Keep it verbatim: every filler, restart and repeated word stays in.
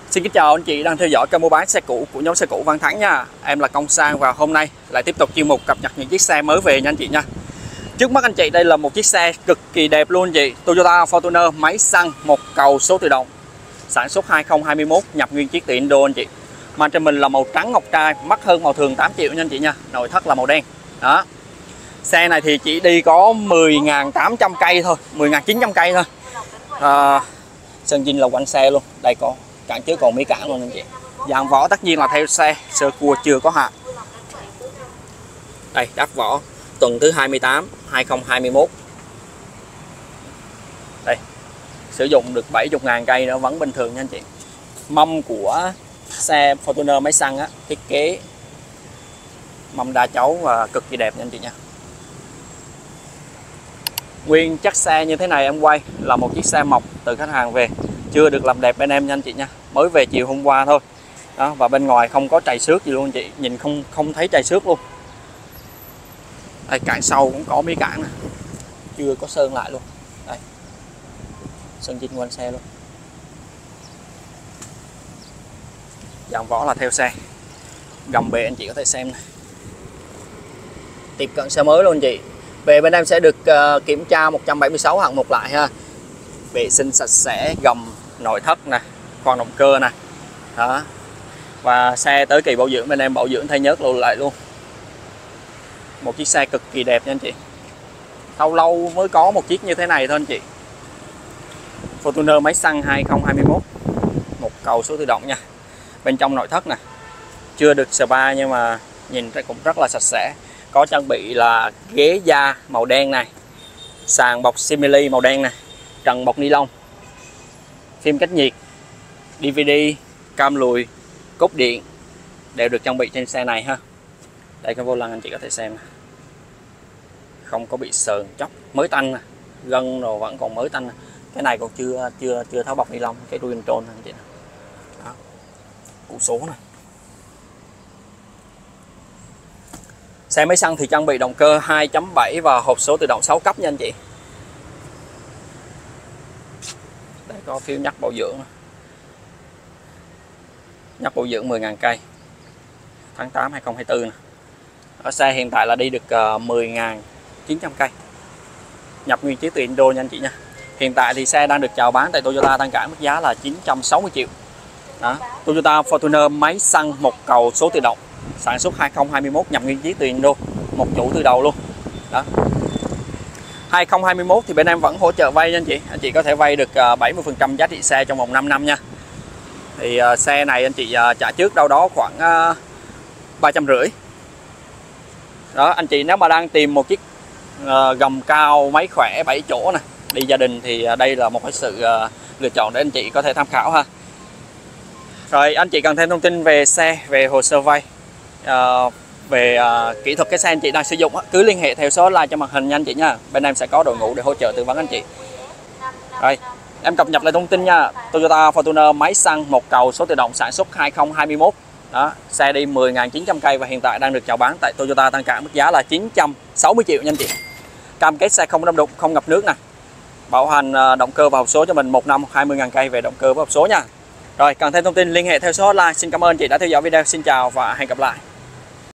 Xin kính chào anh chị đang theo dõi kênh mua bán xe cũ của nhóm xe cũ Văn Thắng nha. Em là Công Sang và hôm nay lại tiếp tục chuyên mục cập nhật những chiếc xe mới về nha anh chị nha. Trước mắt anh chị đây là một chiếc xe cực kỳ đẹp luôn anh chị. Toyota Fortuner máy xăng một cầu số tự động, sản xuất hai không hai mốt, nhập nguyên chiếc từ Indo anh chị. Màn trên mình là màu trắng ngọc trai, mắc hơn màu thường tám triệu nha anh chị nha. Nội thất là màu đen. Đó. Xe này thì chỉ đi có mười nghìn tám trăm cây thôi, mười nghìn chín trăm cây thôi. À, sơn zin là quanh xe luôn. Đây có cản trước còn mấy cản luôn anh chị. Dàn vỏ tất nhiên là theo xe, sơ cua chưa có hạn. Đây đắt vỏ tuần thứ hai mươi tám hai không hai mốt. Đây sử dụng được bảy mươi ngàn cây nữa vẫn bình thường nha anh chị. Mâm của xe Fortuner máy xăng á, thiết kế mâm đa chấu và cực kỳ đẹp nha anh chị nha. Nguyên chất xe như thế này em quay là một chiếc xe mộc từ khách hàng về, chưa được làm đẹp bên em nha anh chị nha, mới về chiều hôm qua thôi. Đó, và bên ngoài không có trầy xước gì luôn anh chị, nhìn không không thấy trầy xước luôn. Đây cản sau cũng có mấy cản nè, chưa có sơn lại luôn. Đây sơn zin quanh xe luôn. Dàn vỏ là theo xe, gầm bệ anh chị có thể xem này. Tiếp cận xe mới luôn anh chị. Về bên em sẽ được uh, kiểm tra một trăm bảy mươi sáu hạng mục lại ha. Vệ sinh sạch sẽ, gầm, nội thất nè, khoang động cơ nè. Đó. Và xe tới kỳ bảo dưỡng bên em bảo dưỡng thay nhớt luôn lại luôn. Một chiếc xe cực kỳ đẹp nha anh chị. Lâu lâu mới có một chiếc như thế này thôi anh chị. Fortuner máy xăng hai không hai mốt, một cầu số tự động nha. Bên trong nội thất nè, chưa được spa nhưng mà nhìn cũng rất là sạch sẽ. Có trang bị là ghế da màu đen này, sàn bọc simili màu đen này, trần bọc ni lông, phim cách nhiệt, đê vê đê, cam lùi, cốt điện đều được trang bị trên xe này ha. Đây cái vô lăng anh chị có thể xem này. Không có bị sờn chóc, mới tanh nè, gân rồi vẫn còn mới tanh nè. Cái này còn chưa chưa chưa tháo bọc ni lông, cái đuôi trôn anh chị. Đó. Củ số này. Xe máy xăng thì trang bị động cơ hai chấm bảy và hộp số tự động sáu cấp nha anh chị. Đây có phiếu nhắc bảo dưỡng. Nhắc bảo dưỡng mười nghìn cây. Tháng tám hai không hai tư nè. Ở xe hiện tại là đi được mười nghìn chín trăm cây. Nhập nguyên chiếc từ Indo nha anh chị nha. Hiện tại thì xe đang được chào bán tại Toyota Tăng Cảng mức giá là chín trăm sáu mươi triệu. Đó. Toyota Fortuner máy xăng một cầu số tự động, sản xuất hai không hai mốt, nhập nguyên chiếc từ Indo, một chủ từ đầu luôn. Đó. hai không hai mốt thì bên em vẫn hỗ trợ vay nha anh chị. Anh chị có thể vay được bảy mươi phần trăm giá trị xe trong vòng năm năm nha. Thì uh, xe này anh chị uh, trả trước đâu đó khoảng uh, ba trăm rưỡi. Đó, anh chị nếu mà đang tìm một chiếc uh, gầm cao máy khỏe bảy chỗ nè, đi gia đình thì uh, đây là một cái sự uh, lựa chọn để anh chị có thể tham khảo ha. Rồi anh chị cần thêm thông tin về xe, về hồ sơ vay, uh, về uh, kỹ thuật cái xe anh chị đang sử dụng, cứ liên hệ theo số hotline trên màn hình nha anh chị nha. Bên em sẽ có đội ngũ để hỗ trợ tư vấn anh chị. Rồi em cập nhật lại thông tin nha. Toyota Fortuner máy xăng một cầu số tự động, sản xuất hai không hai mốt. Đó, xe đi mười nghìn chín trăm cây và hiện tại đang được chào bán tại Toyota Tăng Cảng mức giá là chín trăm sáu mươi triệu nha anh chị. Cam kết xe không đâm đụng, không ngập nước nè. Bảo hành uh, động cơ và hộp số cho mình một năm hai mươi nghìn cây về động cơ và hộp số nha. Rồi cần thêm thông tin liên hệ theo số hotline. Xin cảm ơn chị đã theo dõi video. Xin chào và hẹn gặp lại.